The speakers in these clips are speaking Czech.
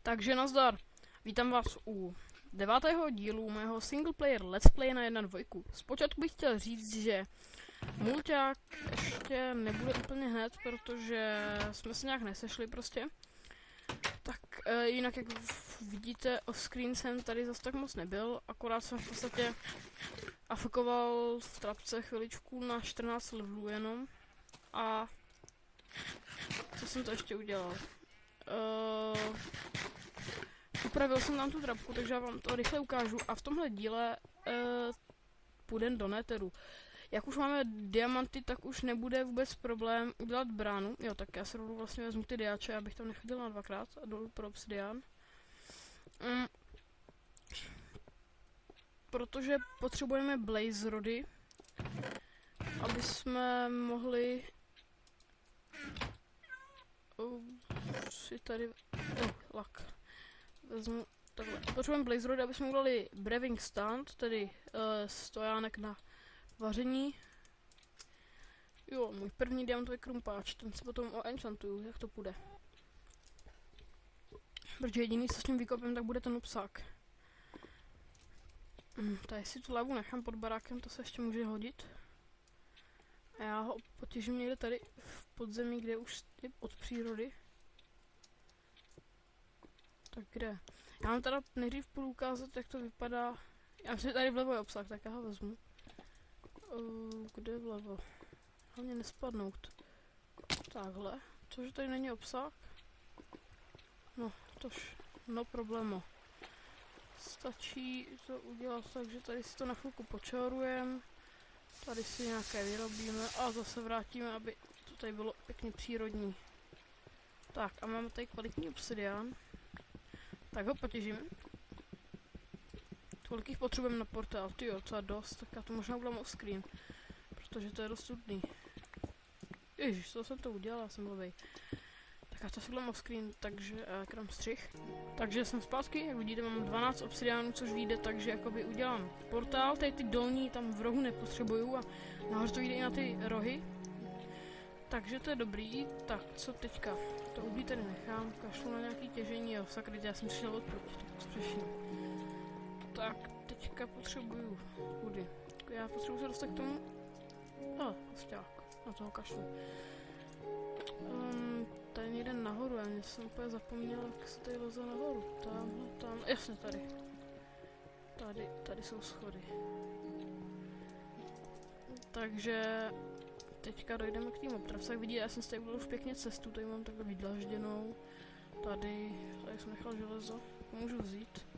Takže nazdar, vítám vás u 9. dílu mého single player let's play na 1.2. Zpočátku bych chtěl říct, že mulťák ještě nebude úplně hned, protože jsme se nějak nesešli prostě. Tak jinak jak vidíte off-screen jsem tady zase tak moc nebyl, akorát jsem v podstatě afkoval v trapce chviličku na 14 levelů jenom. A co jsem to ještě udělal? Upravil jsem tam tu trapku, takže já vám to rychle ukážu a v tomhle díle půjdem do netheru. Jak už máme diamanty, tak už nebude vůbec problém udělat bránu. Jo, tak já se rovnou vlastně vezmu ty diáče, abych tam nechodil na dvakrát a dolů pro obsidian. Protože potřebujeme blaze rody, aby jsme mohli si tady lak. Vezmu takhle. Potřebujeme blaze rody, aby jsme udělali brewing stand, tedy stojánek na vaření. Jo, můj první diamantový krumpáč, ten se potom enchantuju, jak to půjde. Protože jediný, co s ním vykopím, tak bude ten obsák. Tady si tu lavu nechám pod barákem, to se ještě může hodit. A já ho potěžím někde tady v podzemí, kde už je od přírody. Tak kde? Já vám teda nejdřív půjdu ukázat, jak to vypadá. Já myslím, že tady vlevo je obsah, tak já ho vezmu. Kde je vlevo? Hlavně nespadnout. Takhle. Cože tady není obsah? No, tož. No problémo. Stačí to udělat tak, že tady si to na chvilku počarujeme. Tady si nějaké vyrobíme a zase vrátíme, aby to tady bylo pěkně přírodní. Tak a máme tady kvalitní obsidian. Tak ho potěžíme. Kolik jich potřebujeme na portál? Tyjo, co dost, tak já to možná udělám off screen. Protože to je dost nudný. Ježiš, co jsem to udělal, já jsem blbej. Tak já to si udělám off screen, takže krám střih. Takže jsem zpátky, jak vidíte mám 12 obsidianů, což vyjde, takže jakoby udělám portál. Tady ty dolní tam v rohu nepotřebuju a nahoře to jde i na ty rohy. Takže to je dobrý. Tak, co teďka? To uhlí tady nechám, kašlu na nějaký těžení, jo, sakryt, já jsem přišel odprut, tak co řeším. Tak, teďka potřebuju kudy. Já potřebuji se dostat k tomu. Kosťák, na toho kašlu. Tady někde nahoru, já jsem úplně zapomněl, jak se tady leze nahoru. Tam, jasně tady. Tady jsou schody. Takže teďka dojdeme k tým obtravce, jak vidíte, já jsem si tady udělal už pěkně cestu, tady mám takhle vydlažděnou. Tady jsem nechal železo, to můžu vzít.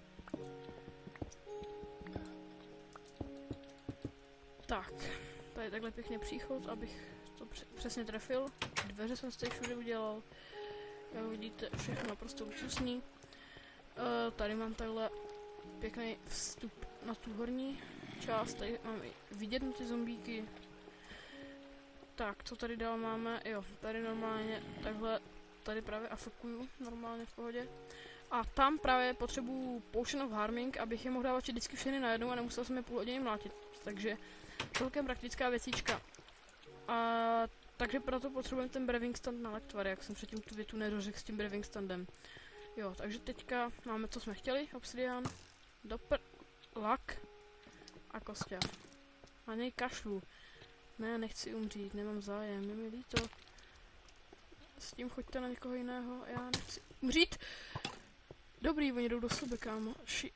Tak, tady takhle pěkně příchod, abych to přesně trefil. Dveře jsem si tady všude udělal. Jak vidíte, všechno naprosto luxusní. Tady mám takhle pěkný vstup na tu horní část, tady mám i vidět na ty zombíky. Tak, co tady dál máme? Jo, tady normálně takhle, tady právě afekuju normálně v pohodě. A tam právě potřebuju Potion of Harming, abych je mohl dávat vždycky všechny najednou a nemusel jsem je půl hodiny mlátit. Takže celkem praktická věcička. Takže proto potřebujeme ten brewing stand na lektvar, jak jsem předtím tu větu nedořekl s tím brewing standem. Jo, takže teďka máme, co jsme chtěli, obsidian, lak a kosťák. A nej kašlu. Ne, nechci umřít, nemám zájem, je mi líto. S tím choďte na někoho jiného, já nechci umřít. Dobrý, oni jdou do sebe, kámo.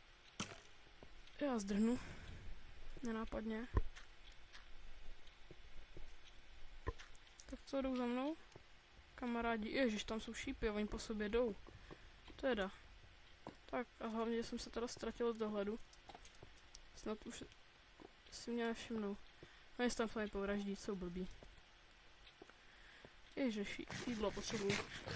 Já zdrhnu. Nenápadně. Tak co, jdou za mnou? Kamarádi, ježiš, tam jsou šípy a oni po sobě jdou. Teda. Tak a hlavně, že jsem se teda ztratil z dohledu. Snad už si mě nevšimnou. No jestli tam se mi povraždí, jsou blbí. Ježiš, jídlo potřebuju.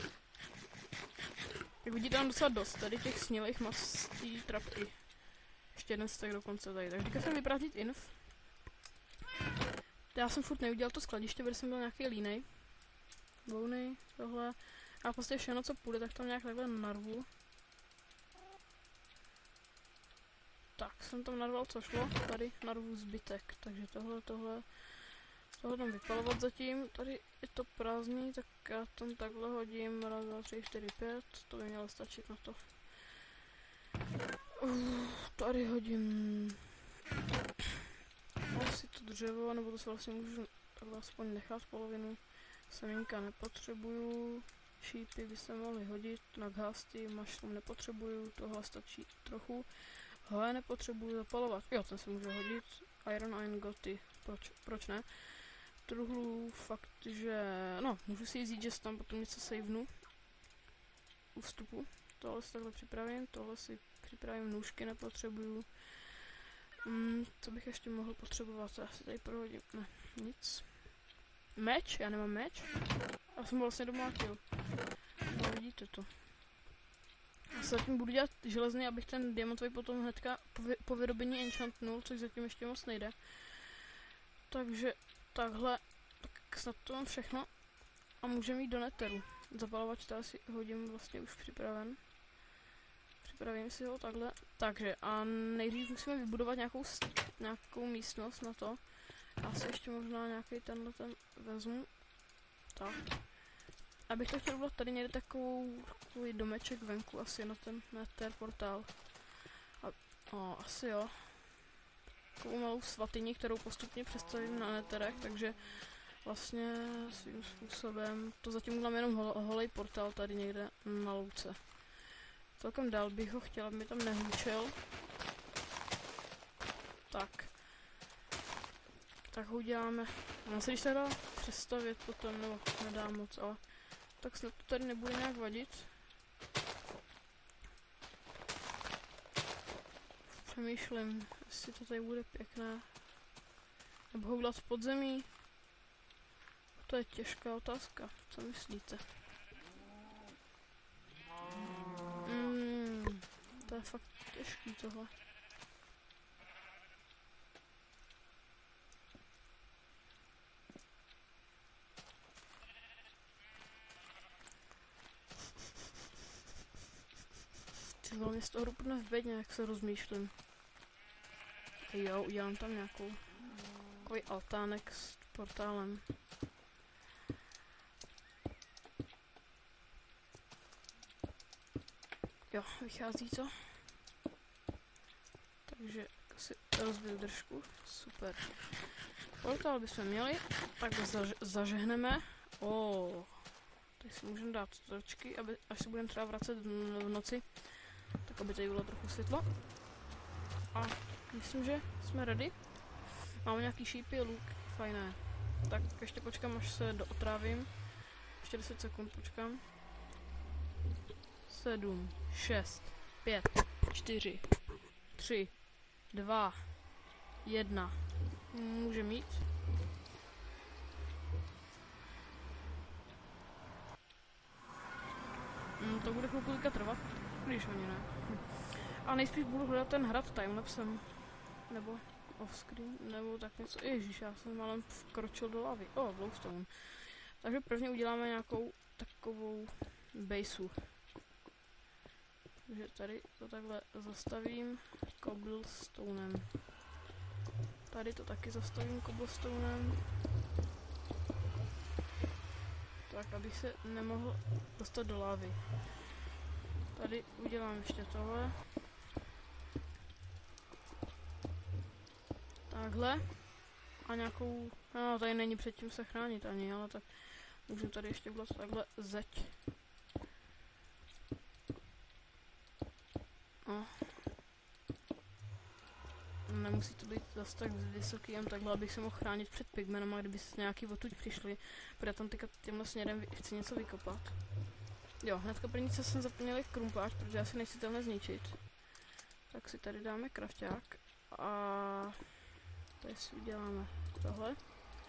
Jak vidíte, mám docela dost tady těch snělých mastí trapky. Ještě jeden stack dokonce tady. Tak teďka jsem vyprátit inf. Já jsem furt neudělal to skladiště, protože jsem byl nějaký línej. Bouny, tohle. A prostě všechno, co půjde, tak tam nějak takhle narvu. Tak, jsem tam narval, co šlo. Tady narvu zbytek. Takže tohle tam vypalovat zatím. Tady je to prázdný, tak já tam takhle hodím. 1, 2, 3, 4, 5. To by mělo stačit na to. Tady hodím asi to dřevo, nebo to si vlastně můžu takhle aspoň nechat polovinu. Semínka nepotřebuju, šípy by se mohly hodit, naghasty, mushroom nepotřebuju, tohle stačí trochu. Hele, nepotřebuju zapalovat, jo, ten se může hodit, iron goty, proč ne? Truhlu fakt, že, no, můžu si jít, že tam potom něco savenu u vstupu. Tohle si takhle připravím, tohle si připravím, nůžky nepotřebuju. Co bych ještě mohl potřebovat, já si tady prohodím, ne, nic. Meč, já nemám meč. Já jsem vlastně domlátil. No, vidíte to. Já se zatím budu dělat železný, abych ten diamantový potom hnedka po vyrobení enchantnul, což zatím ještě moc nejde. Takže takhle, tak snad to mám všechno. A můžeme jít do neteru. Zapalovač tady si hodím vlastně už připraven. Připravím si ho takhle. Takže a nejdřív musíme vybudovat nějakou místnost na to. Já si ještě možná nějaký tenhle ten vezmu. Tak. Abych to chtěl udělat tady někde takový domeček venku, asi na ten nether portál. Asi jo. Takovou malou svatyni, kterou postupně přestavím na netherech, takže vlastně svým způsobem to zatím udělám jenom holej portál tady někde na louce. Celkem dál bych ho chtěl, aby mi tam nehlučel. Tak ho uděláme. Ono se když se dá přestavět potom, nebo nedá moc, ale tak snad to tady nebude nějak vadit. Přemýšlím, jestli to tady bude pěkné. Nebo ho udělat v podzemí. To je těžká otázka, co myslíte? To je fakt těžký tohle. Tyhle mě z toho úplně v bedně, jak se rozmýšlím. Jo, udělám tam takový altánek s portálem. Jo, vychází to. Takže si rozbiju držku, super. Portál bychom měli, tak zažehneme. Teď si můžeme dát točky, aby až se budeme třeba vracet v noci, tak aby tady bylo trochu světlo. A myslím, že jsme ready. Máme nějaký šípy, luk, fajné. Tak ještě počkám, až se dootrávím. Ještě 10 sekund počkám. 7, 6, 5, 4, 3, 2, 1. Může mít. To bude chvilku trvat, když ani ne. A nejspíš budu hledat ten hrad timelapsem. Nebo offscreen, nebo tak něco. Ježíš, já jsem málem vkročil do lavy. Glowstone. Takže prvně uděláme nějakou takovou baseu. Takže tady to takhle zastavím cobblestonem. Tady to taky zastavím cobblestonem. Tak, abych se nemohl dostat do lávy. Tady udělám ještě tohle. Takhle. A nějakou... No, tady není předtím se chránit ani, ale tak můžu tady ještě udělat takhle zeď. Nemusí to být zase tak vysoký, jen takhle, abych se mohl chránit před pigmenama, kdyby nějaký odtud přišli, protože tam tímhle směrem chci něco vykopat. Jo, hnedka první, co jsem zapomněl, je krumpáč, protože já si nechci tenhle zničit. Tak si tady dáme krafťák a tady si uděláme tohle.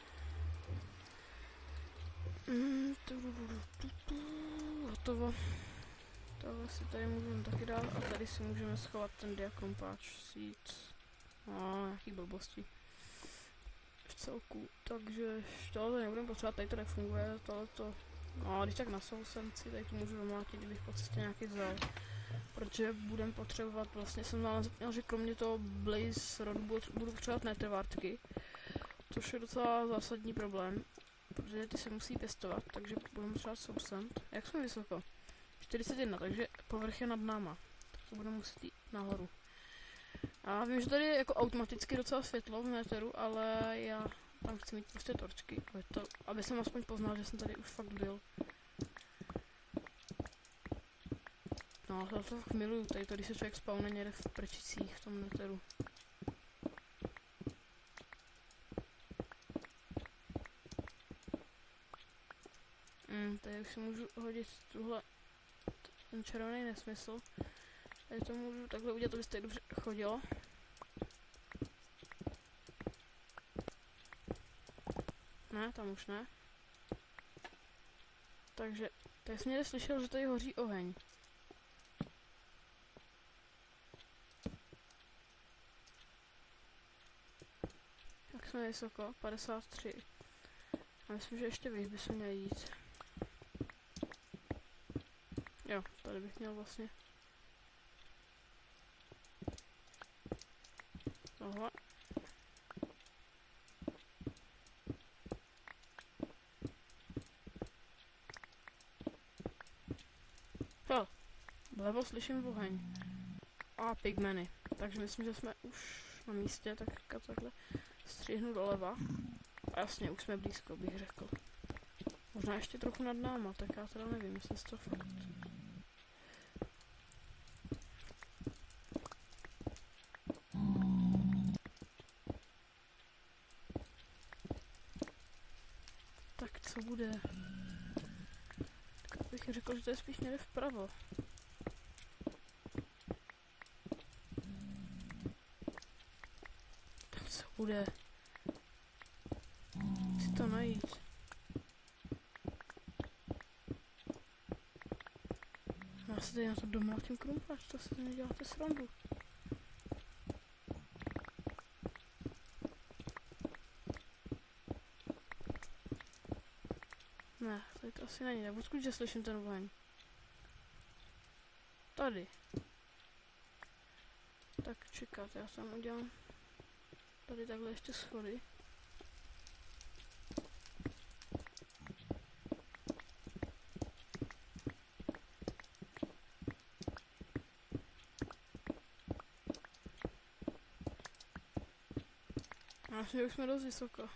Hotovo. Tohle si tady můžeme taky dát a tady si můžeme schovat ten diakrumpáč, seed. Nějaký blbosti v celku, takže tohle nebudeme potřebovat, tady to nefunguje, tohleto, když tak na sousenci, tady to můžu domlátit, kdybych po cestě nějaký vzal, protože budeme potřebovat, vlastně jsem zapomněl, že kromě toho Blaze rodu budu potřebovat netherwartky, což je docela zásadní problém, protože ty se musí pěstovat, takže budeme potřebovat sousent. Jak jsme vysoko? 41, takže povrch je nad náma, tak to budeme muset jít nahoru. A vím, že tady je jako automaticky docela světlo v neteru, ale já tam chci mít prostě torčky, aby jsem aspoň poznal, že jsem tady už fakt byl. No, já to fakt miluju, tady to, když se člověk spawne někde v prčicích v tom neteru. Tady už si můžu hodit ten červený nesmysl. Tady to můžu takhle udělat, aby se tady dobře chodilo. Ne, tam už ne. Takže, tady jsem někde slyšel, že tady hoří oheň. Jak jsme vysoko? 53. A myslím, že ještě výš by se měl jít. Jo, tady bych měl vlastně tohle. Jo, vlevo slyším oheň. A pigmeny. Takže myslím, že jsme už na místě, tak takhle stříhnu doleva. A jasně, už jsme blízko, bych řekl. Možná ještě trochu nad náma, tak já teda nevím, jestli to fakt. Tak co bude? Tak bych řekl, že to je spíš někde vpravo. Tak co bude? Chci to najít. Já se tady na to domlátím krumpáč, to si neděláte srandu. Ne, tady to asi není, tak odkud že slyším ten oheň? Tady. Tak čekat, já tam udělám tady takhle ještě schody. Já myslím, že už jsme dost vysoko.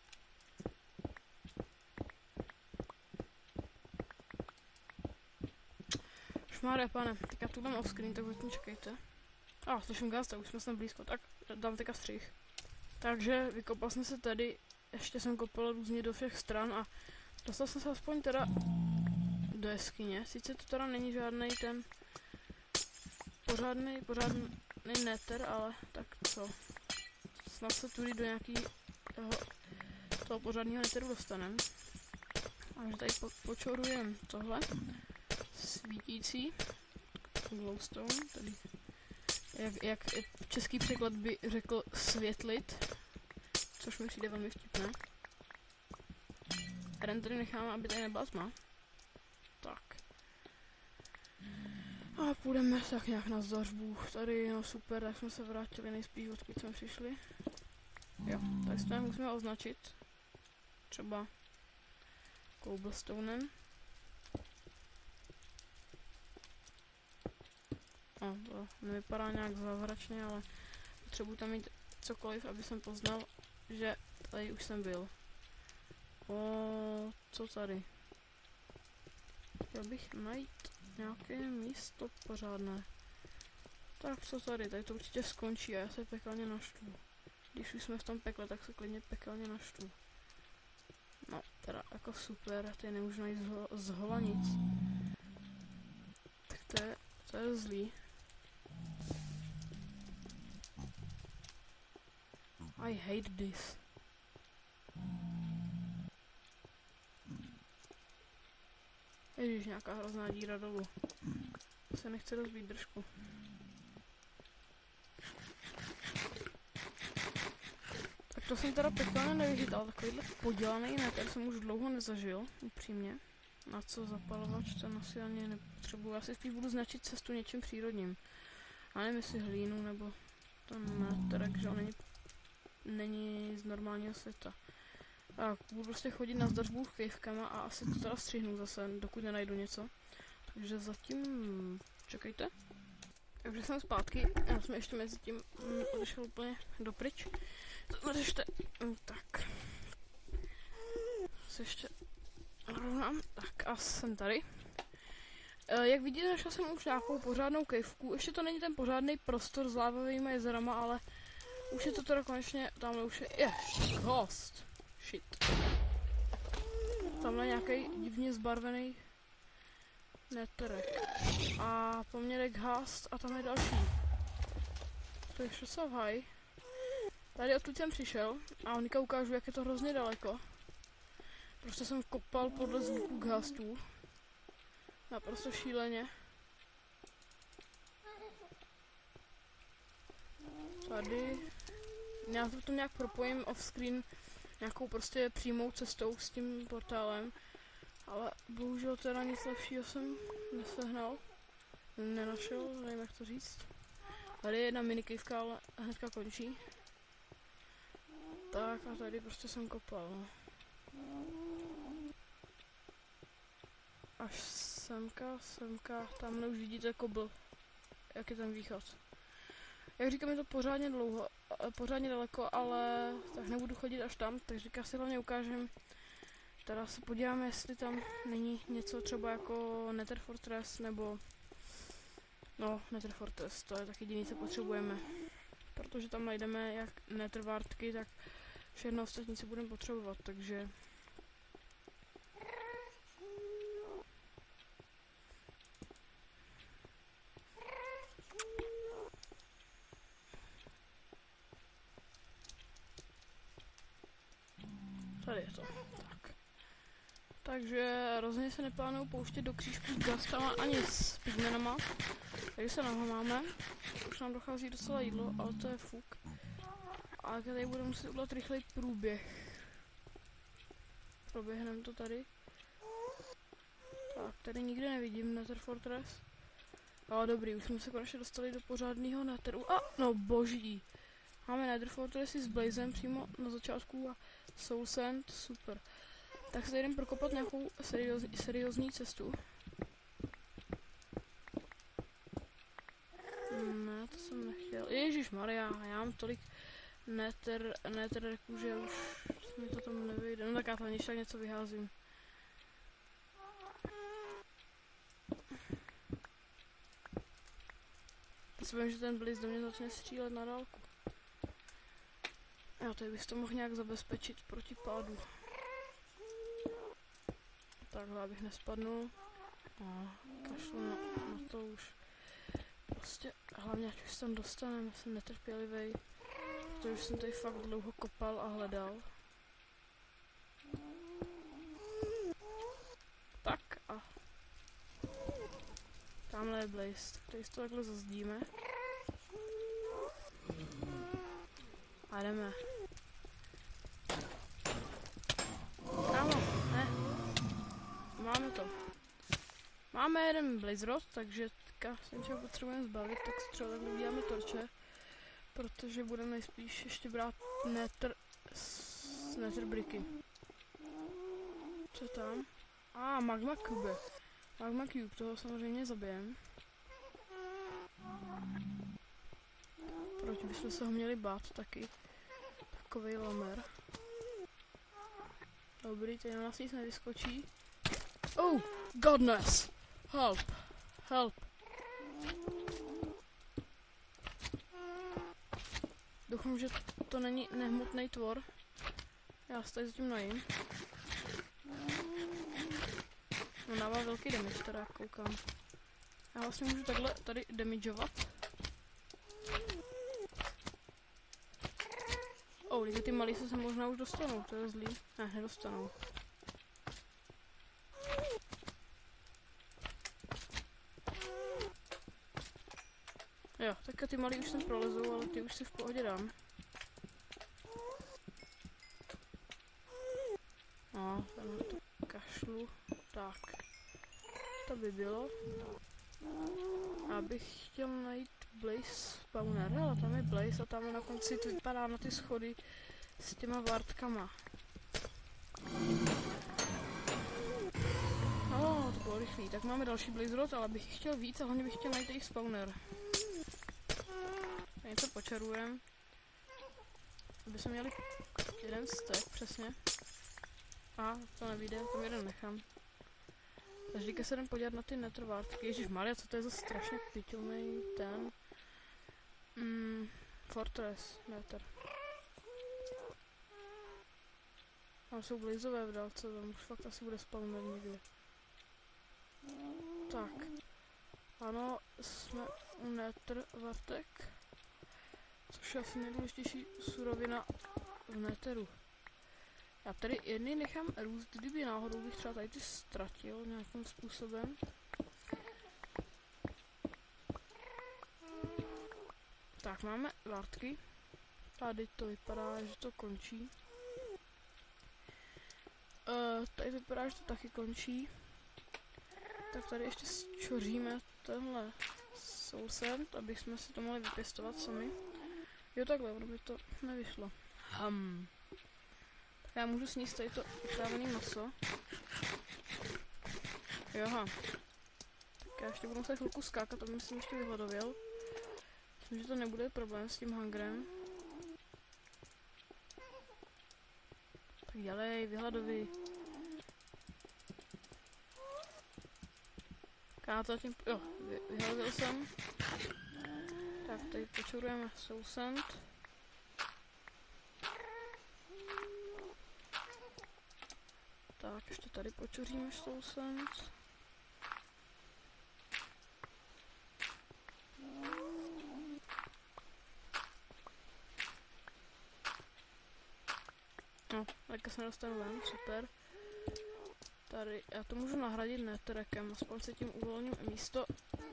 Šmáre, pane, teďka tu dám offscreen, tak zatím čekejte. Slyším Gasta, už jsme tam blízko, tak dám teďka střih. Takže vykopal jsem se tady, ještě jsem kopal různě do všech stran a dostal jsem se aspoň teda do jeskyně. Sice to teda není žádný ten pořádný neter, ale tak co. Snad se tudy do nějakého toho pořádného neteru dostanem. Takže tady počorujem tohle. Svítící glowstone, tady jak český překlad by řekl světlit, což mi přijde velmi vtipné. Ren tady necháme, aby tady nebyla tma. Tak. A půjdeme tak nějak na zdařbu. Tady, no super, tak jsme se vrátili nejspíš, odkud jsme přišli. Jo, tady se musíme označit. Třeba cobblestonem. To nevypadá nějak zázračně, ale potřebuji tam mít cokoliv, aby jsem poznal, že tady už jsem byl. Co tady? Chtěl bych najít nějaké místo pořádné. Tak co tady? Tady to určitě skončí a já se pekelně naštvu. Když už jsme v tom pekle, tak se klidně pekelně naštvu. No, teda jako super, tady nemůžu najít zhola nic. Tak to je zlý. I hate this. Ježiš, nějaká hrozná díra dolů. Se nechce rozbít držku. Tak to jsem teda pěkně nevychytal, takovýhle podělaný neter jsem už dlouho nezažil, upřímně. Na co zapalovač, ten asi ani nepotřebuji. Já si spíš budu značit cestu něčím přírodním. A nevím, jestli hlínu nebo ten neter, že on není z normálního světa. Tak, budu prostě chodit na zdařbu kejvkama a asi to teda střihnu zase, dokud nenajdu něco. Takže zatím čekejte. Takže jsem zpátky, já jsem ještě mezi tím odešel úplně dopryč. To řešte, tak. Se ještě rovnám, tak a jsem tady. Jak vidíte, našel jsem už nějakou pořádnou kejvku. Ještě to není ten pořádný prostor s lávovými jezerama, ale už je to teda konečně, tamhle už je host. Shit. Tamhle nějaký divně zbarvený netherek. A poměrek host a tam je další. To je so high. Tady odtud jsem přišel a unika ukážu, jak je to hrozně daleko. Prostě jsem kopal podle zvuku ghastů. Naprosto šíleně. Tady. Já to nějak propojím off-screen nějakou prostě přímou cestou s tím portálem. Ale bohužel teda nic lepšího jsem nesehnal. Nenašel, nevím jak to říct. Tady je jedna minikejvka, ale hnedka končí. Tak a tady prostě jsem kopal. No. Až semka, tamhle už vidíte kobl, jak je ten východ. Jak říkám, je to pořádně daleko, ale tak nebudu chodit až tam, takže říká si hlavně ukážem. Teda se podíváme, jestli tam není něco třeba jako Nether Fortress, nebo no, Nether Fortress, to je tak jediný, co potřebujeme. Protože tam najdeme jak Nether Wartky, tak všechno ostatní, co budeme potřebovat, takže tady je to. Tak. Takže rozhodně se neplánuju pouštět do křížku s ghastama ani s pigmenama. Takže se nahomáme. Už nám dochází docela jídlo, ale to je fuk. A tady budeme muset udělat rychlej průběh. Proběhneme to tady. Tak, tady nikde nevidím Nether Fortress. Ale dobrý, už jsme se konečně dostali do pořádného netheru. A, no boží. Máme Nether Fortressy s Blazem přímo na začátku a Soul Sand, super. Tak se jdem prokopat nějakou seriózní cestu. Ne, to jsem nechtěl. Ježišmarja, já mám tolik netherreků, že už mi to tam nevyjde. No tak já tam něco vyházím. Myslím, že ten Blaze do mě začne střílet na dálku. Já tady bych to mohl nějak zabezpečit proti pádu. Takhle, abych nespadnul. A kašlu na to už. Prostě hlavně, ať už se tam dostaneme, jsem netrpělivej. Protože už jsem tady fakt dlouho kopal a hledal. Tak a tamhle je Blaze, tak tady to takhle zazdíme. A jdeme. Kámo, ne. Máme to. Máme jeden Blaze Rod, takže teďka se něčeho potřebujeme zbavit, tak si třeba takhle uděláme torče. Protože budeme nejspíš ještě brát nether bricky. Co je tam? Magma Cube. Magma Cube, toho samozřejmě zabijem. Proč bychom se ho měli bát taky? Takovej lamer. Dobrý, tady na nás nic nevyskočí. Oh, godness! Help! Help! Doufám, že to není nehmotný tvor. Já se tady zatím najím. No dává velký damage, teda koukám. Já vlastně můžu takhle tady damageovat. Ty malí se sem možná už dostanou, to je zlý. Ne, nedostanou. Jo, tak ty malí už sem prolezou, ale ty už si v pohodě dám. No, tam to kašlu. Tak. To by bylo. Já bych chtěl najít Blaze spawner, ale tam je Blaze a tam na konci to vypadá na ty schody s těma vartkama. No, to bylo rychlý. Tak máme další Blaze Rod, ale bych chtěl víc a hlavně bych chtěl najít jejich spawner. něco počarujeme. Aby jsme měli jeden stack přesně. A to nevíde, tam jeden nechám. Takže teďka se jdem podívat na ty netherwartky. Ježišmarja, co to je za strašně pitomej ten... Fortress nether. Tam jsou blizové v dálce, tam už fakt asi bude spawner někde. Tak. Ano, jsme u netherwartek. Což je asi nejdůležitější surovina v netheru. Já tady jedny nechám růst, kdyby náhodou bych třeba tady ty ztratil nějakým způsobem. Tak, máme vartky. Tady to vypadá, že to končí. Tady to vypadá, že to taky končí. Tak tady ještě zčoříme tenhle soul sand, aby jsme si to mohli vypěstovat sami. Jo takhle, ono by to nevyšlo. Tak já můžu sníst tady to vyprávené maso. Joha. Tak já ještě budu muset chvilku skákat, aby jsem ještě vyhladověl. Myslím, že to nebude problém s tím hungrem. Tak dělej, vyhladovi. Já to tím... Jo, vyhladil jsem. Tak, tady počurujeme soul sand. Tak, ještě tady počuříme soul sand. No, teďka se nedostanu ven, super. Tady, já to můžu nahradit netherrakem, aspoň se tím uvolním místo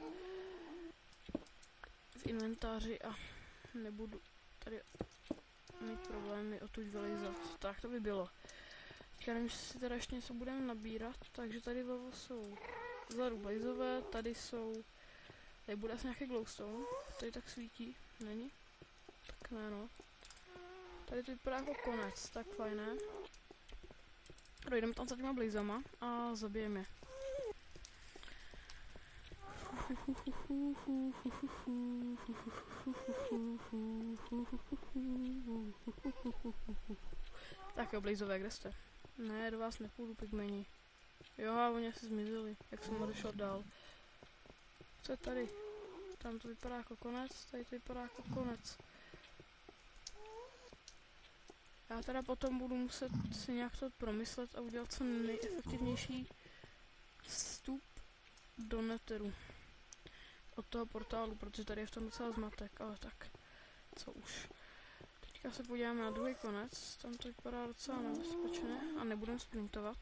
v inventáři a nebudu tady mít problémy odtud vylejzat. Tak to by bylo. Teďka nevím, jestli si teda ještě něco budeme nabírat, takže tady vlevo jsou vzadu blazové, tady jsou, tady bude asi nějaký glowstone, tady tak svítí, není? Tak ne no. Tady to vypadá jako konec, tak fajné. Dojdeme tam za těma blazama a zabijeme je. Tak jo, blazové, kde jste? Ne, do vás nepůjdu, pigmeni. Jo, a oni asi zmizeli, jak jsem odešel dál. Co je tady? Tam to vypadá jako konec, tady to vypadá jako konec. Já teda potom budu muset si nějak to promyslet a udělat co nejefektivnější vstup do netheru. Od toho portálu, protože tady je v tom docela zmatek, ale tak, co už. Teďka se podíváme na druhý konec, tam to vypadá docela nebezpečné a nebudem sprintovat.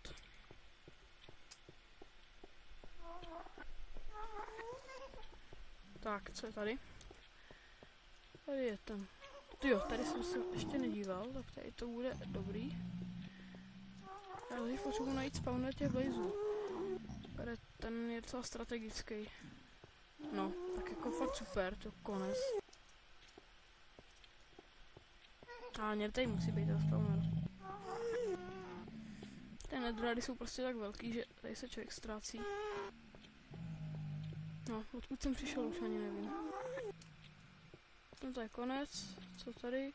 Tak, co je tady? Tady je ten. Jo, tady jsem se ještě nedíval, tak tady to bude dobrý. Já teď potřebuji najít spawner těch blazů. Ten je docela strategický. No, tak jako fakt super, to konec. A někde tady musí být ten spawner. Ty netherrady jsou prostě tak velký, že tady se člověk ztrácí. No, odkud jsem přišel, už ani nevím. To je konec, co tady?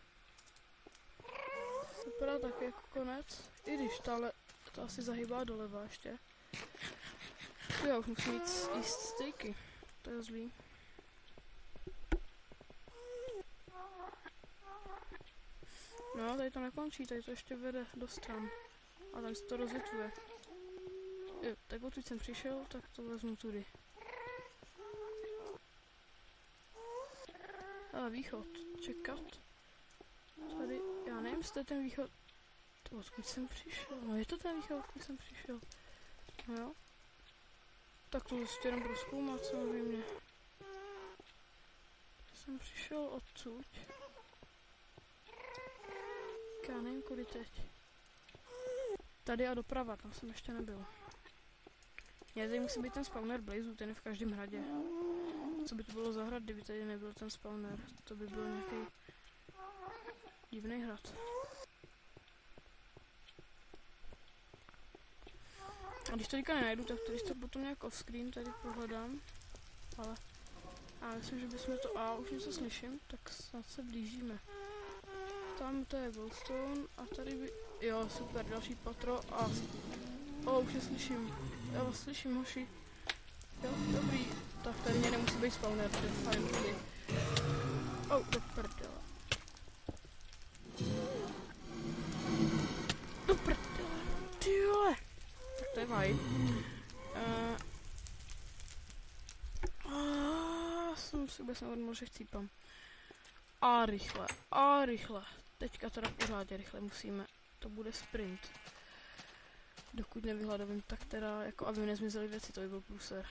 Vypadá taky jako konec, i když to asi zahybá doleva ještě. To já už musím mít jíst stejky, to je zlý. No, tady to nekončí, tady to ještě vede do stran. A tam se to rozvětvuje. Jo, tak odkud jsem přišel, tak to vezmu tudy. A východ, čekat. Tady, já nevím, jestli to je ten východ. To odkud jsem přišel, no je to ten východ, odkud jsem přišel. No jo. Tak to ještě jenom prozkoumat samozřejmě. Jsem přišel odsud. Já nevím, kudy teď. Tady a doprava, tam jsem ještě nebyl. Já tady musí být ten spawner blazů, ten je v každém hradě. Co by to bylo za hrad, kdyby tady nebyl ten spawner? To by byl nějaký divný hrad. A když to teďka nenajdu, tak to když to potom nějak off-screen tady pohledám. Ale A myslím, že bychom to... A už něco slyším, tak snad se blížíme. Tam to je glowstone a tady by... Jo, super, další patro a... O, už je slyším. Jo, slyším hoši. Jo, dobrý. Tak tady mě nemusí být spawner, to je fajn tady. O, do prdele. Do prdele. Tyhle. Tak to je fajn. Jsem si vůbec neuvědomil, že chcípám. A rychle. Teďka teda pořádně rychle musíme. To bude sprint. Dokud nevyhladovím, tak teda, jako aby mi nezmizely věci, to by byl průser.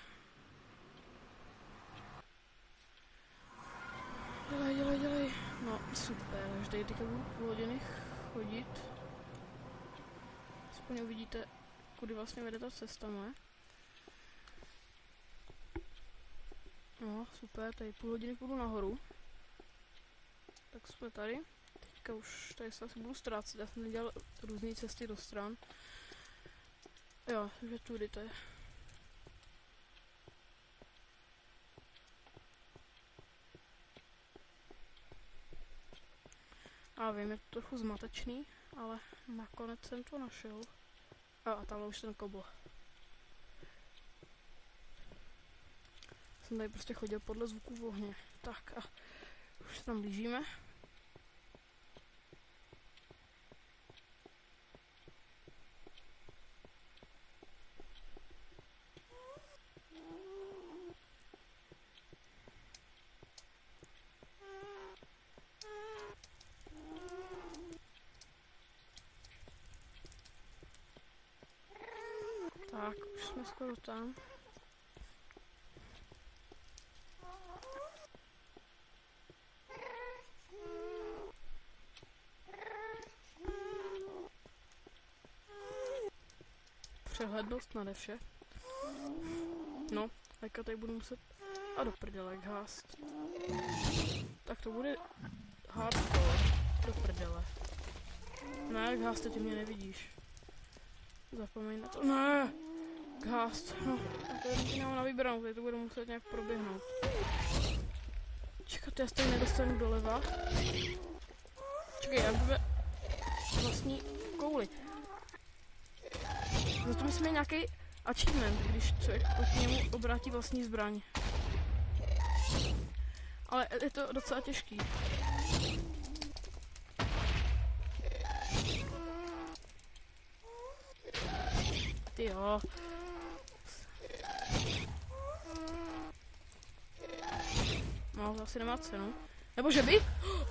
Dělej. No, super, až tady teďka budu půl hodiny chodit. Aspoň uvidíte, kudy vlastně vede ta cesta, ne? No, super, tady půl hodiny půjdu nahoru. Tak jsme tady. Teďka už tady se asi budu ztrácet, já jsem nedělal různé cesty do stran. Jo, že tudy to je. A vím, je to trochu zmatečný, ale nakonec jsem to našel. A tamhle už ten kobl. Jsem tady prostě chodil podle zvuku v ohně. Tak a už se tam blížíme. Tak, už jsme skoro tam. Přehlednost nade vše. No, teďka tady budu muset... A do prdele, ghast. Tak to bude hardcore. Do prdele. Ne, ghast, ty mě nevidíš. Zapomeň na to. Ne! Ghast. No, tak to je nemám na vybranou, tady to budu muset nějak proběhnout. Čekat, já se tady nedostanu doleva. Čekaj, já bude vlastní kouli. Za to myslím nějaký achievement, když člověk proti němu obrátí vlastní zbraň. Ale je to docela těžký. Ty jo. No, to asi nemá cenu. Nebo že by?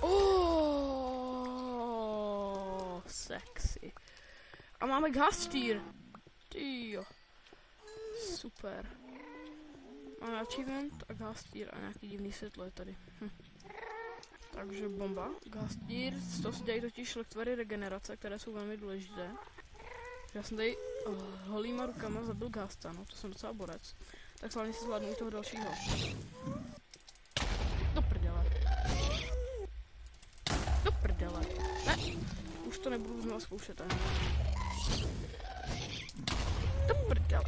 Oh, sexy. A máme ghast tier. Ty jo. Super. Máme achievement a ghast tier a nějaký divný světlo je tady. Takže bomba. Ghast tier, to se dělají totiž lektvary regenerace, které jsou velmi důležité. Já jsem tady holýma rukama zabil ghasta, no to jsem docela borec. Tak slavně si zvládnu i toho dalšího. Do prdele. Do prdele. Ne, už to nebudu znovu zkoušet ani. Do prdele.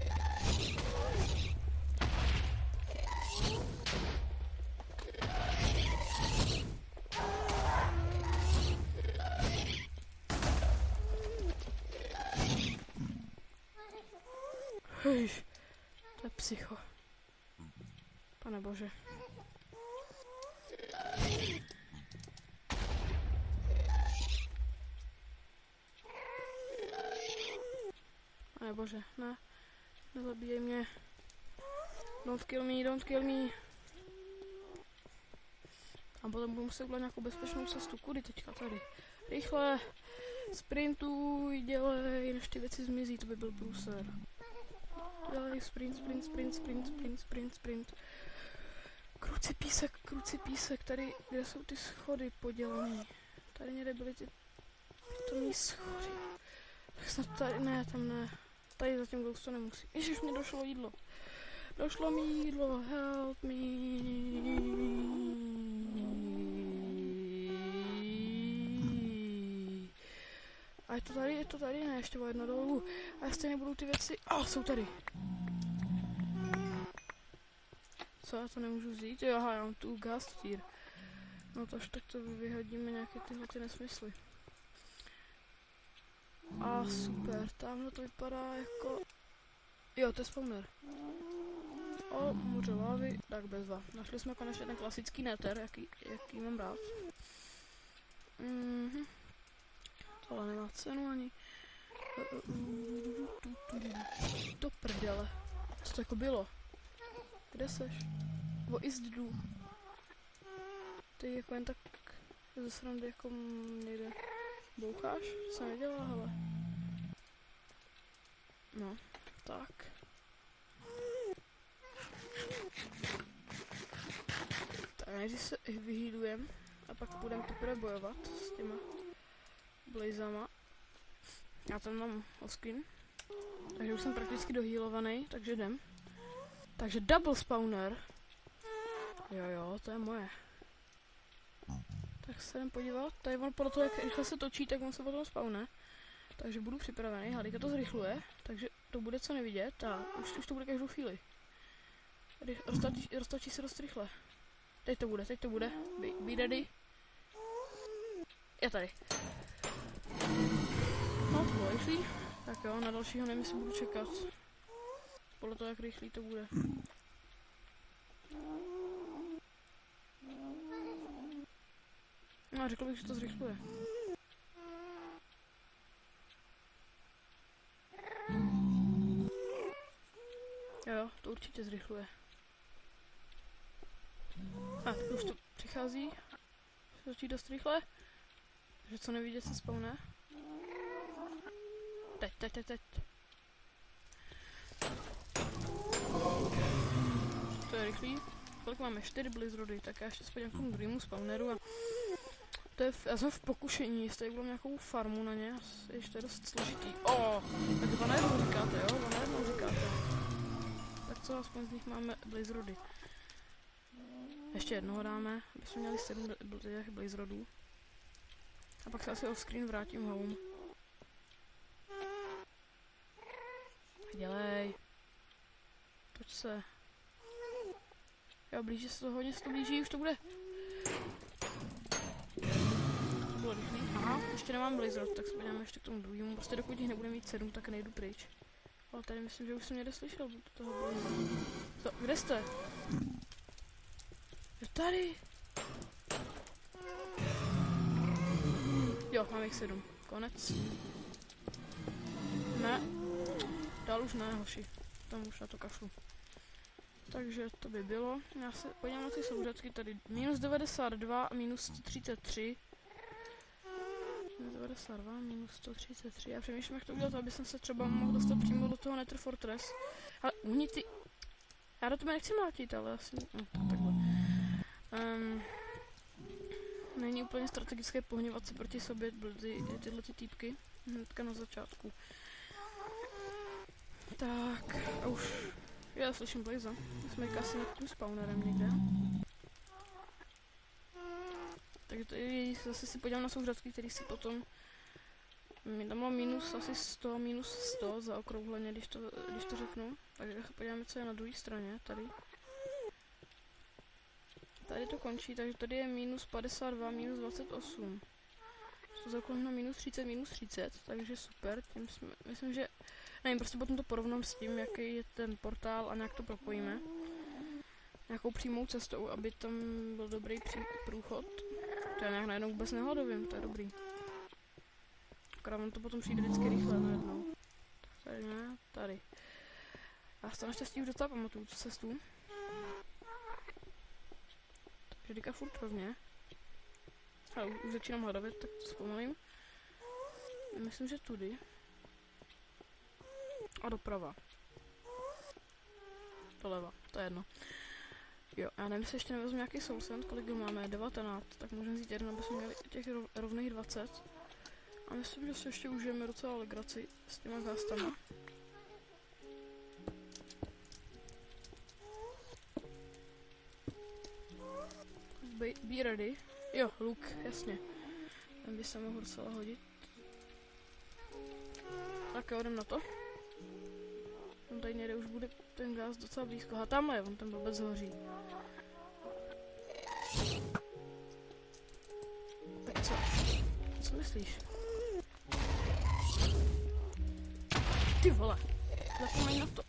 Hejš, to je psycho. Pane bože. Pane bože, ne. Nezabíjej mě. Don't kill me, don't kill me. A potom budu muset udělat nějakou bezpečnou cestu. Kudy teďka tady? Rychle. Sprintuj, dělej, než ty věci zmizí, to by byl průser. Dělej, sprint. Kruci písek, tady, kde jsou ty schody podělaný. Tady někde byly ty pitomní schody. Tak snad tady, ne, tam ne. Tady zatím glowstone nemusí. Ježiš, mě došlo jídlo. Došlo mi jídlo, help me. A je to tady, ne, ještě o jedno dolů. A já stejně budou ty věci, jsou tady. Co, já to nemůžu vzít? Jo, aha, já mám tu gas tier. No to až tak to vyhodíme nějaké tyhle ty nesmysly. A super, tamhle to vypadá jako... Jo, to je spawner. O, moře lávy, tak bezva. Našli jsme konečně ten klasický nether, jaký mám rád. Tohle nemá cenu ani. Do prdele. Co to jako bylo? Kde seš? Wo ist du? Ty jako jen tak ze srandy jako někde boucháš? Co jsem nedělala, hele. No, tak. Tak nejdřív se vyhýlujem a pak půjdeme teprve bojovat s těma blazama. Já tam mám offscreen. Takže už jsem prakticky dohýlovaný, takže jdem. Takže double spawner. Jo, to je moje. Tak se jdem podívat. Tady on podle toho, jak rychle se točí, tak on se potom spawne. Takže budu připravený. Halika to zrychluje, takže to bude co nevidět. A už to bude každou chvíli. Roztočí se dost rychle. Teď to bude. Be ready. Je tady. No, to bylo rychlý. Tak jo, na dalšího nevím, jestli budu čekat. Podle toho, jak rychlý to bude. No, řekl bych, že to zrychluje. Jo, to určitě zrychluje. A tak už to přichází. Se točí dost rychle. Takže co nevidět se spawne. Teď. To je rychlý. Kolik máme? 4 blizzrody, tak já ještě spodím k tomu druhému spawneru a to je já jsem v pokušení, jestli budu nějakou farmu na ně, ještě dost složitý. Tak dva najednou říkáte, jo? Dva najednou říkáte. Tak co, aspoň z nich máme blizzrody. Ještě jednoho dáme, aby jsme měli 7 blizzrodů. A pak se asi off-screen vrátím home. Dělej. Toč se. Jo, blíží se to, hodně se to blíží, už to bude. To bylo rychlý. Aha, ještě nemám blizzrod, tak se podíváme ještě k tomu druhému. Prostě dokud jich nebude mít 7, tak nejdu pryč. Ale tady myslím, že už jsem někde slyšel toho blizzodu. Co, kde jste? Je tady. Jo, mám jich 7. Konec. Ne. Dál už ne, hoši. Tam už na to kašlu. Takže to by bylo. Já se podívám na ty souřadky tady. Minus 92 a minus 133. Minus 92, minus 133. Já přemýšlím, jak to udělat, aby jsem se třeba mohl dostat přímo do toho Nether Fortress. Ale uhni ty... Já do tebe nechci mlátit, ale asi... No, takhle. Není úplně strategické pohněvat se proti sobě tyhle týpky. Hnedka na začátku. Tak, a už... Já slyším Blaze. Jsme asi nad tím spawnerem někde. Takže tady zase si podívám na souřadky, který si potom... Tam mám minus asi 100, minus 100 zaokrouhleně, když to řeknu. Takže se podíváme, co je na druhé straně, tady. Tady to končí, takže tady je minus 52, minus 28. To zaokrouhlím na minus 30, takže super. Tím jsme, myslím, že... Nevím, prostě potom to porovnám s tím, jaký je ten portál a nějak to propojíme. Nějakou přímou cestou, aby tam byl dobrý průchod. To já nějak najednou vůbec nehladovím, to je dobrý. Akorát on to potom přijde vždycky rychle najednou. Tady ne, tady. Já se naštěstí už docela pamatuju tu cestu. Takže říká furt rovně. Ale už začínám hledavit, tak to zpomalím. Myslím, že tudy. A doprava. Doleva, to je jedno. Jo, já nevím, jestli ještě nevezmu nějaký soulsend, kolik ho máme, 19, tak můžeme vzít jeden, aby jsme měli těch rovných 20. A myslím, že si ještě užijeme docela legraci s těma gástama. Be ready. Jo, luk, jasně. Ten by se mohl docela hodit. Tak jo, jdem na to. On tady někde už bude ten gás docela blízko. A tamhle je, on ten blbec hoří. Tak co? Co myslíš? Ty vole! Zapomeň na to.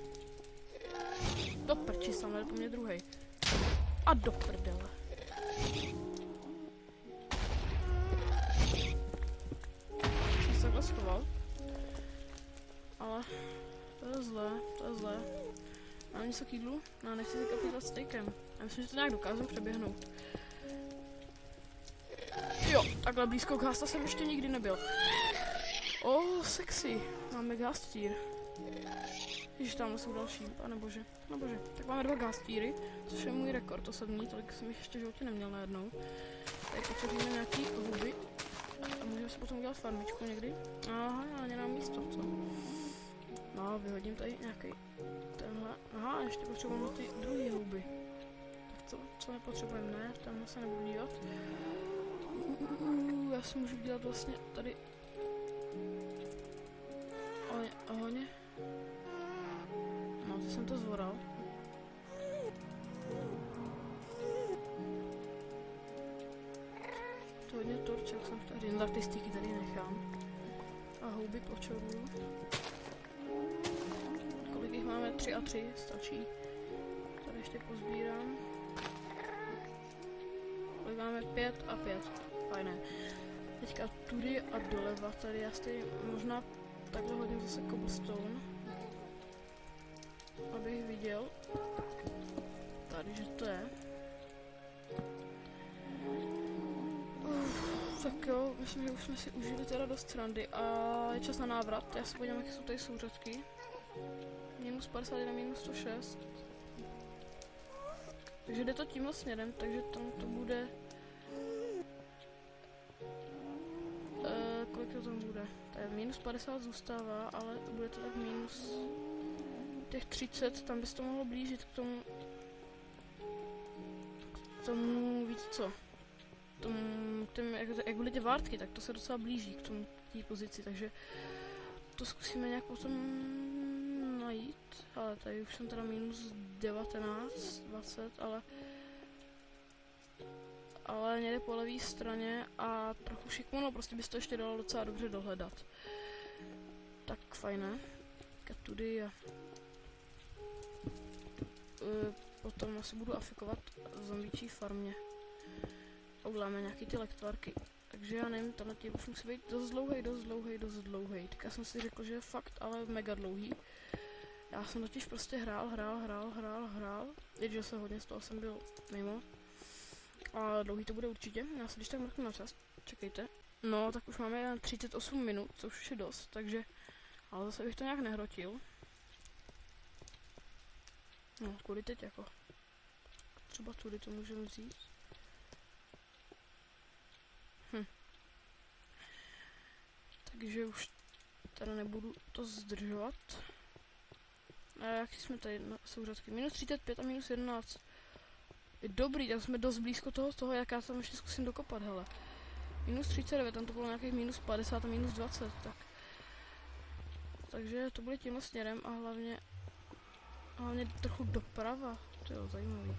Do prči, sam po mně druhej. A do prdele. Jsem se takhle schoval. Ale to je zlé, to je zlé. Mám něco k jídlu? No, nechci si kapitovat steakem. Já myslím, že to nějak dokážu přeběhnout. Jo, takhle blízko gásta jsem ještě nikdy nebyl. Sexy. Máme gastýr. Ježiš, tamhle jsou další, panebože, panebože. Tak máme 2 gastýry, což je můj rekord osobní, tolik jsem jich ještě v životě neměl najednou. Tady potřebujeme nějaký huby a můžeme si potom udělat farmičku někdy. Aha, ale nemám místo, co? No, vyhodím tady nějaký tenhle. Aha, ještě potřebujeme ty druhé huby. Tak co nepotřebujeme, ne? Tamhle se nebudu dívat. Já si můžu dělat vlastně tady ohně. No, to jsem to zvoral. To hodně torček jsem tady, jen tak ty styky tady nechám. A houby počoruju. Kolik jich máme? 3 a 3, stačí. Tady ještě pozbírám. Kolik máme? 5 a 5. Fajné. Teďka tudy a doleva, tady já stejně možná takhle hodím zase cobblestone. Abych viděl tady, že to je. Tak jo, myslím, že už jsme si užili teda dost srandy a je čas na návrat. Já se podívám, jaké jsou tady souřadky. Minus 51, minus 106. Takže jde to tímhle směrem, takže tam to bude... kolik to tam bude? Tady minus 50 zůstává, ale bude to tak minus... těch 30, tam bys to mohlo blížit k tomu víc co? Jak byly ty vártky, tak to se docela blíží k tomu té pozici, takže to zkusíme nějak potom najít. Ale tady už jsem teda minus 19, 20, ale někde po levé straně a trochu šikmo, prostě bys to ještě dalo docela dobře dohledat. Tak fajné. Tudy a potom asi budu afikovat v zombíčí farmě. A uděláme nějaký ty lektvarky. Takže já nevím, tenhle těch už musí být dost dlouhý. Tak já jsem si řekl, že je fakt, ale mega dlouhý. Já jsem totiž prostě hrál. Jeďže se hodně z toho jsem byl mimo. A dlouhý to bude určitě. Já se když tak mrknu na čas. Čekejte. No, tak už máme 38 minut, což už je dost, takže... Ale zase bych to nějak nehrotil. No, kudy teď jako? Třeba tudy to můžeme vzít. Takže už teda nebudu to zdržovat. A jak jsme tady na souřadky? Minus 35 a minus 11. Je dobrý, tak jsme dost blízko toho, jak já tam ještě zkusím dokopat, hele. Minus 39, tam to bylo nějakých minus 50 a minus 20, tak. Takže to bude tímhle směrem a hlavně trochu doprava. To je zajímavý.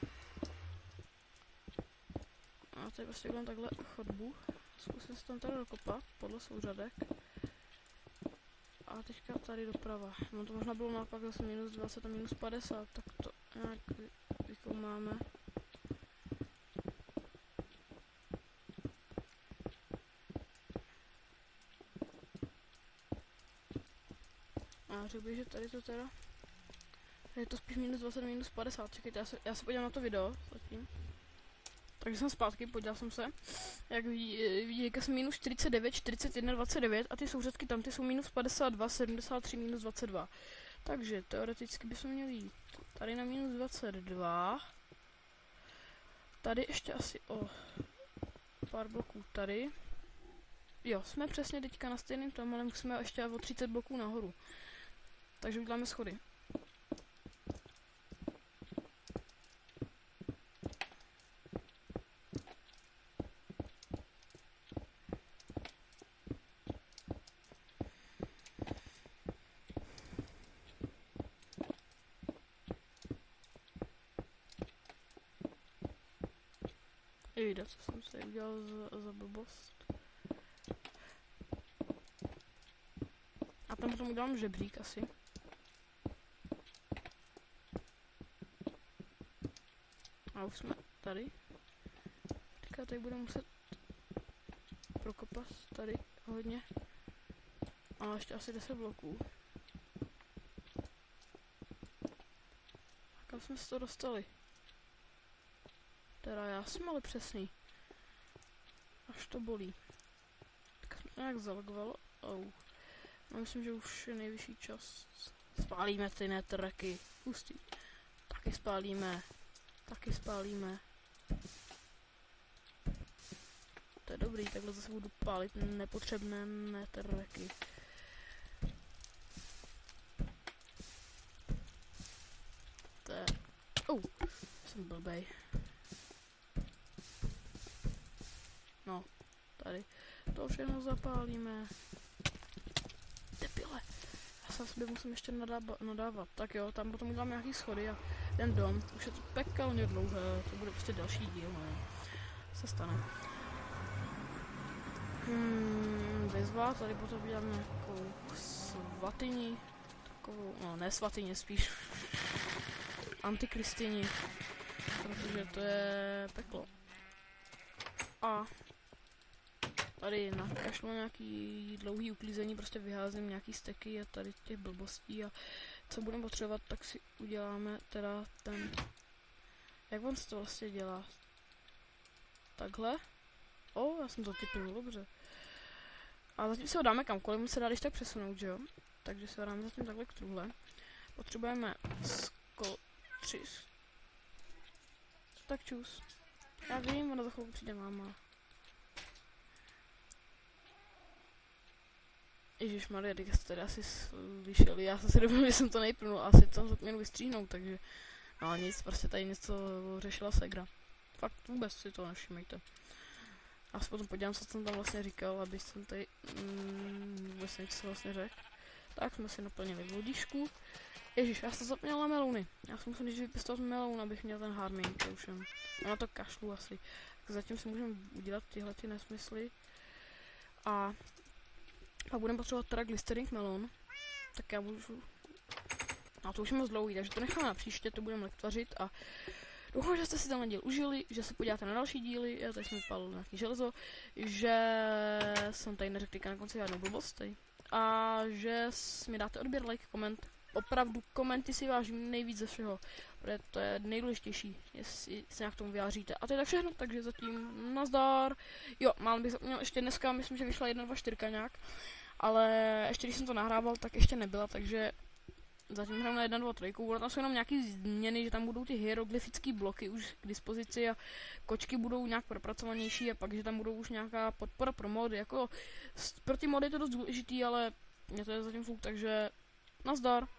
A tady prostě udělám takhle chodbu. Zkusím se tam tady dokopat, podle souřadek. A teďka tady doprava. No to možná bylo naopak zase minus 20 a minus 50, tak to nějak vykoumáme. A řekl bych, že tady to teda... Je to spíš minus 20 a minus 50, čekajte, já se podívám na to video zatím. Takže jsem zpátky, podíval jsem se. Jak vidíte, jsem minus 49, 41, 29 a ty souřadky tam ty jsou minus 52, 73, minus 22. Takže teoreticky bychom měli jít tady na minus 22. Tady ještě asi o pár bloků tady. Jo, jsme přesně teďka na stejném tom, ale musíme ještě o 30 bloků nahoru. Takže uděláme schody. Jde, co jsem si udělal za blbost. A tam potom udělám žebřík asi. A už jsme tady. Teďka tady budeme muset prokopat tady hodně. A ještě asi 10 bloků. A kam jsme se to dostali? Teda já jsem ale přesný. Až to bolí. Tak jsme to nějak zalogovalo. No, myslím, že už je nejvyšší čas. Spálíme ty netraky. Hustý. Taky spálíme. Taky spálíme. To je dobrý, takhle zase budu pálit nepotřebné netraky. To je... jsem blbej. No, tady. To všechno zapálíme. Debile. Já se sobě musím ještě nadávat. Tak jo, tam potom udělám nějaký schody a ten dom. Už je to pekelně dlouhé. To bude prostě další díl, no. Se stane. Vyzva, tady potom udělám nějakou svatyni. Takovou, no ne svatyni, spíš antikristyni. Protože to je peklo. A tady nakašlu nějaký dlouhý uklízení, prostě vyházím nějaký steky a tady těch blbostí a co budeme potřebovat, tak si uděláme teda ten... Jak on se to vlastně dělá? Takhle? Já jsem to typnul, dobře. A zatím si ho dáme kamkoliv, mu se dá když tak přesunout, že jo? Takže si ho dáme zatím takhle k truhle. Potřebujeme 3. Tak čus. Já vím, ona za chvilku přijde máma. Ježišmarja, teď jste tady asi slyšeli, já jsem si dobil, že jsem to nejprnul, asi to zapomněl vystříhnout, takže... No nic, prostě tady něco řešila segra. Fakt vůbec si to nevšimejte. Já se potom podívám, co jsem tam vlastně říkal, aby jsem tady vůbec něco vlastně řekl. Tak jsme si naplnili vodičku. Ježíš, já jsem zapomněla melouny. Já si musím než vypěstovat meloun, abych měl ten harming, to už jen. Já na to kašlu asi. Tak zatím si můžeme udělat tyhle ty nesmysly. A budeme potřebovat teda glistering melon. Tak já můžu... No to už je moc dlouhý, takže to necháme na příště, to budeme lektvařit a doufám, že jste si tenhle díl užili, že se podíváte na další díly, já tady jsem vypálil nějaký železo, že jsem tady neřekl teďka na konci žádnou blbost, a že mi dáte odběr, like, koment. Opravdu komenty si vážím nejvíc ze všeho, protože to je nejdůležitější, jestli se nějak tomu vyjádříte. A to je tak všechno, takže zatím nazdar. Jo, mám bych zapomněl ještě dneska, myslím, že vyšla 1.2.4 nějak, ale ještě když jsem to nahrával, tak ještě nebyla, takže zatím hrám na 1.2.3, bude tam jsou jenom nějaký změny, že tam budou ty hieroglyfické bloky už k dispozici a kočky budou nějak propracovanější a pak, že tam budou už nějaká podpora pro mody, jako pro ty mody je to dost důležitý, ale mě to je zatím fuk, takže nazdar.